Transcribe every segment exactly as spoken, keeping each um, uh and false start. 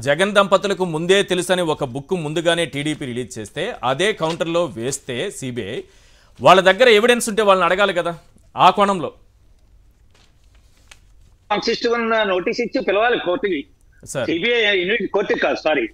జగన్ దంపతులకు ముందే తెలుసని ఒక బుక్ ముందుగానే టీడీపీ రిలీజ్ చేస్తే అదే కౌంటర్లో వేస్తే సిబిఐ వాళ్ళ దగ్గర ఎవిడెన్స్ ఉంటే వాళ్ళని అడగాలి కదా ఆ కోణంలో నోటీస్ ఇచ్చి పిలవాలి కోర్టుకి. సిబిఐ కోర్టుకి కాదు, సారీ,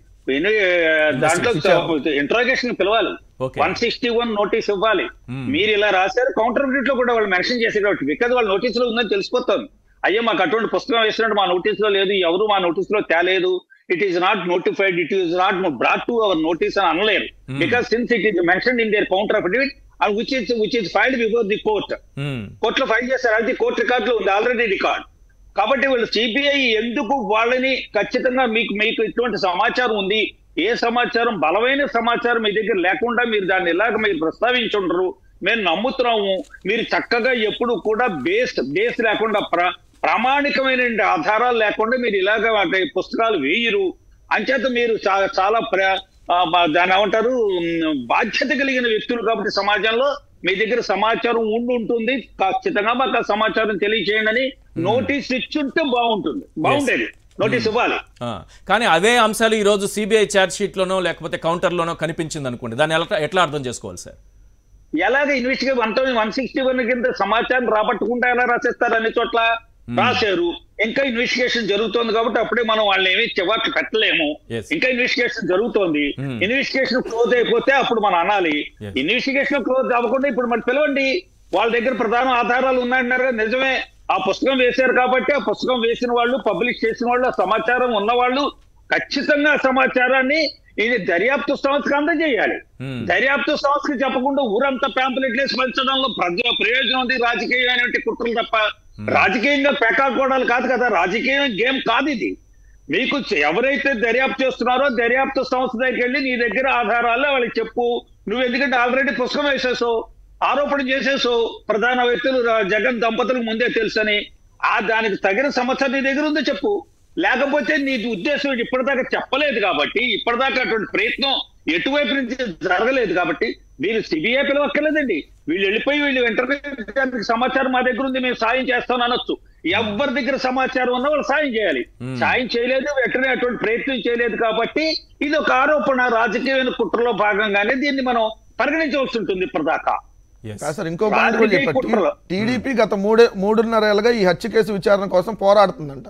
దాంట్లో ఇంట్రాగేషన్ పిలవాలి. వన్ సిక్స్టీ వన్ నోటీస్ ఇవ్వాలి. మీరు ఇలా రాశారు, కౌంటర్ లో కూడా వాళ్ళు మెన్షన్ చేసే కాబట్టి బికాజ్ వాళ్ళ నోటీస్ లో ఉందని తెలిసిపోతుంది. అయ్యో మాకు అటువంటి పుస్తకం వేసినట్టు మా నోటీస్ లో లేదు, ఎవరు మా నోటీస్ లో తేలేదు, it is not notified, it is not brought to our notice అని అనలేరు. Because since it is mention in their counter affidavit and which is which is filed before the court. కోర్టులో file చేస్తారు, అది court రికార్డులో ఉంది, already record. కాబట్టి వీళ్ళు CBI ఎందుకు వాళ్ళని ఖచ్చితంగా మీకు మీకు ఇటువంటి సమాచారం ఉంది, ఏ సమాచారం బలమైన సమాచారం మీ దగ్గర లేకుండా మీరు దాన్ని ఇలాగ మీరు ప్రస్తావించుండరు, మేము నమ్ముతున్నాము, మీరు చక్కగా ఎప్పుడు కూడా బేస్ బేస్ లేకుండా ప్ర ప్రామాణికమైన ఆధారాలు లేకుండా మీరు ఇలాగ పుస్తకాలు వేయరు, అంచేత మీరు చాలా ప్ర దాని ఏమంటారు బాధ్యత కలిగిన వ్యక్తులు కాబట్టి సమాజంలో మీ దగ్గర సమాచారం ఉండి ఉంటుంది, ఖచ్చితంగా మాకు ఆ సమాచారం తెలియచేయండి అని నోటీస్ ఇచ్చుంటే బాగుంటుంది, బాగుండేది, నోటీస్ ఇవ్వాలి. కానీ అదే అంశాలు ఈ రోజు సిబిఐ ఛార్జ్ షీట్ లోనో లేకపోతే కౌంటర్ లోనో కనిపించింది అనుకోండి, దాన్ని ఎలా ఎట్లా అర్థం చేసుకోవాలి సార్? ఎలాగ investigate one one sixty one కింద సమాచారం రాబట్టుకుంటా ఎలా రాసేస్తారు? అన్ని చోట్ల రాశారు, ఇంకా ఇన్వెస్టిగేషన్ జరుగుతోంది కాబట్టి అప్పుడే మనం వాళ్ళని ఏమి చివరికి పెట్టలేము, ఇంకా ఇన్వెస్టిగేషన్ జరుగుతోంది. ఇన్వెస్టిగేషన్ క్లోజ్ అయిపోతే అప్పుడు మనం అనాలి. ఇన్వెస్టిగేషన్ క్లోజ్ అవ్వకుండా ఇప్పుడు మనం పిలవండి, వాళ్ళ దగ్గర ప్రధాన ఆధారాలు ఉన్నాయన్నారు, నిజమే ఆ పుస్తకం వేశారు కాబట్టి ఆ పుస్తకం వేసిన వాళ్ళు, పబ్లిష్ చేసిన వాళ్ళు, ఆ సమాచారం ఉన్నవాళ్ళు ఖచ్చితంగా సమాచారాన్ని ఇది దర్యాప్తు సంస్థకు అందజేయాలి. దర్యాప్తు సంస్థకు చెప్పకుండా ఊరంతా ప్యాంపులెట్లు వేసి పంచడంలో ప్రజల ప్రయోజనం ఉంది, రాజకీయమైన కుట్రలు తప్ప రాజకీయంగా పేకాడుకోవడాలు కాదు కదా, రాజకీయ గేమ్ కాదు ఇది. మీకు ఎవరైతే దర్యాప్తు చేస్తున్నారో దర్యాప్తు సంస్థ దగ్గరికి వెళ్ళి నీ దగ్గర ఆధారాలు వాళ్ళకి చెప్పు, నువ్వు ఎందుకంటే ఆల్రెడీ పుస్తకం వేసేసావు, ఆరోపణ చేసేసావు, ప్రధాన వ్యక్తులు జగన్ దంపతులకు ముందే తెలుసని, ఆ దానికి తగిన సమాచారం నీ దగ్గర ఉందో చెప్పు. లేకపోతే నీ ఉద్దేశం ఇప్పటిదాకా చెప్పలేదు కాబట్టి, ఇప్పటిదాకా అటువంటి ప్రయత్నం ఎటువైపు నుంచి జరగలేదు కాబట్టి వీళ్ళు సిబిఐ పిలవక్కర్లేదండి, వీళ్ళు వెళ్ళిపోయి వీళ్ళు వెంటనే సమాచారం మా దగ్గర ఉంది మేము సాయం చేస్తాం అనొచ్చు. ఎవరి దగ్గర సమాచారం ఉన్నా వాళ్ళు సాయం చేయాలి, సాయం చేయలేదు, వెంటనే అటువంటి ప్రయత్నం చేయలేదు కాబట్టి ఇది ఒక ఆరోపణ, రాజకీయమైన కుట్రలో భాగంగానే దీన్ని మనం పరిగణించవలసి ఉంటుంది ఇప్పటిదాకా. సార్ ఇంకో పాయింట్ కూడా చెప్పండి, టీడీపీ గత మూడే మూడున్నర ఏళ్ళగా ఈ హత్య కేసు విచారణ కోసం పోరాడుతుందంట.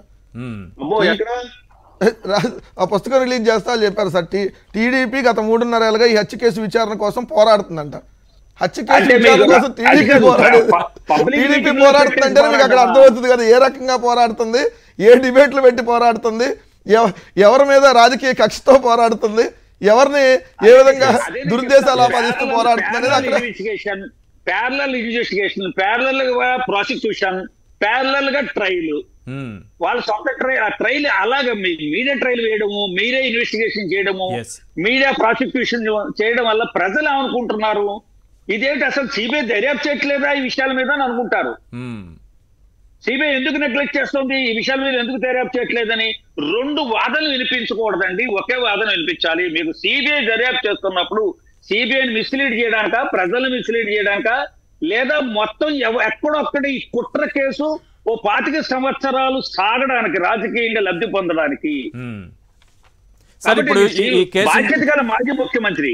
ఆ పుస్తకం రిలీజ్ చేస్తా చెప్పారు సార్, టీడీపీ గత మూడున్నర ఏళ్ళగా ఈ హత్య కేసు విచారణ కోసం పోరాడుతుందంట. హత్య కేసు విచారణ కోసం టీడీపీ పోరాడేది, టీడీపీ పోరాడుతుందంటే మీకు అక్కడ అర్థమవుతుంది కదా ఏ రకంగా పోరాడుతుంది, ఏ డిబేట్లు పెట్టి పోరాడుతుంది, ఎవరి మీద రాజకీయ కక్షతో పోరాడుతుంది, ఎవరిని ఏ విధంగా దురుద్దేశాలు ఆపాదిస్తూ పోరాడుతుంది అనేది అక్కడ parallel investigation, parallel prosecution, parallel గా ట్రైల్, వాళ్ళ సొంత ట్రైల్, ఆ ట్రైల్ అలాగే మీడియా ట్రైల్ వేయడము, మీడియా ఇన్వెస్టిగేషన్ చేయడము, మీడియా ప్రాసిక్యూషన్ చేయడం వల్ల ప్రజలు ఏమనుకుంటున్నారు, ఇదేంటి అసలు సిబిఐ దర్యాప్తు చేయట్లేదా ఈ విషయాల మీద అని అనుకుంటారు. సిబిఐ ఎందుకు నెగ్లెక్ట్ చేస్తుంది ఈ విషయాల మీద, ఎందుకు దర్యాప్తు చేయట్లేదని రెండు వాదనలు వినిపించకూడదండి, ఒకే వాదన వినిపించాలి. మీకు సిబిఐ దర్యాప్తు చేస్తున్నప్పుడు సిబిఐని మిస్లీడ్ చేయడానిక, ప్రజలను మిస్లీడ్ చేయడానిక, లేదా మొత్తం ఎక్కడొక్కడ ఈ కుట్ర కేసు ఓ పాతిక సంవత్సరాలు సాగడానికి, రాజకీయంగా లబ్ధి పొందడానికి బాధ్యత గల మాజీ ముఖ్యమంత్రి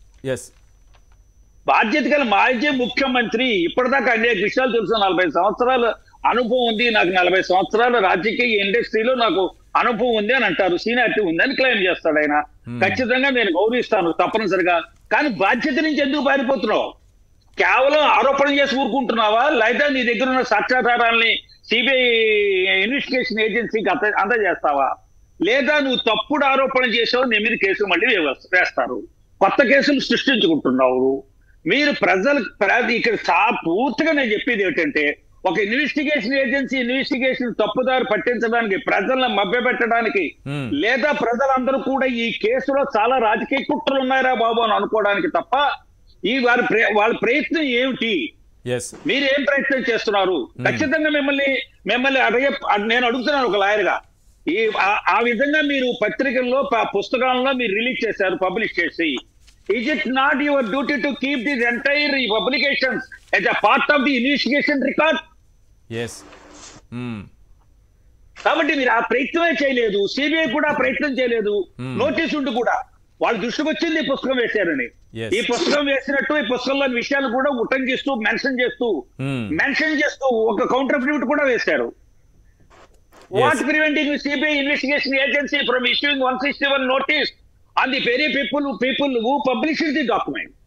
బాధ్యత గల మాజీ ముఖ్యమంత్రి ఇప్పటిదాకా అనేక విషయాలు తెలుసు, నలభై సంవత్సరాల అనుభవం ఉంది నాకు, నలభై సంవత్సరాల రాజకీయ ఇండస్ట్రీలో నాకు అనుభవం ఉంది అని అంటారు, సీనియారిటీ ఉంది అని క్లెయిమ్ చేస్తాడు ఆయన. ఖచ్చితంగా నేను గౌరవిస్తాను తప్పనిసరిగా, కానీ బాధ్యత నుంచి ఎందుకు పారిపోతున్నావు? కేవలం ఆరోపణ చేసి ఊరుకుంటున్నావా, లేదా నీ దగ్గర ఉన్న సాక్ష్యాధారాలని సిబిఐ ఇన్వెస్టిగేషన్ ఏజెన్సీకి అంద అందజేస్తావా, లేదా నువ్వు తప్పుడు ఆరోపణ చేసావు నీ మీద కేసులు మళ్ళీ వేస్తారు, కొత్త కేసులు సృష్టించుకుంటున్నావు. మీరు ప్రజలు ఇక్కడ చాలా పూర్తిగా నేను చెప్పేది ఏంటంటే, ఒక ఇన్వెస్టిగేషన్ ఏజెన్సీ ఇన్వెస్టిగేషన్ తప్పుదారి పట్టించడానికి, ప్రజలను మభ్యపెట్టడానికి, లేదా ప్రజలందరూ కూడా ఈ కేసులో చాలా రాజకీయ కుట్రలు ఉన్నాయరా బాబు అని అనుకోవడానికి తప్ప ఈ వారి వాళ్ళ ప్రయత్నం ఏమిటి, మీరేం ప్రయత్నం చేస్తున్నారు? ఖచ్చితంగా మిమ్మల్ని మిమ్మల్ని అడిగే నేను అడుగుతున్నాను ఒక లాయర్గా, ఈ ఆ విధంగా మీరు పత్రికల్లో పుస్తకాలలో మీరు రిలీజ్ చేశారు, పబ్లిష్ చేసి, is it not your duty to keep these entire publications as a part of the investigation record? Yes. Hmm. కాబట్టి మీరు ఆ ప్రయత్నమే చేయలేదు, సిబిఐ కూడా ప్రయత్నం చేయలేదు, నోటీస్ ఉండి కూడా వాళ్ళ దృష్టికి వచ్చింది ఈ పుస్తకం వేశారని. ఈ పుస్తకం వేసినట్టు ఈ పుస్తకంలోని విషయాలు కూడా ఉటంకిస్తూ మెన్షన్ చేస్తూ మెన్షన్ చేస్తూ ఒక కౌంటర్ అఫిడవిట్ కూడా వేశారు. What preventing CBI investigation agency from issuing one sixty one notice on the very people people who published the document?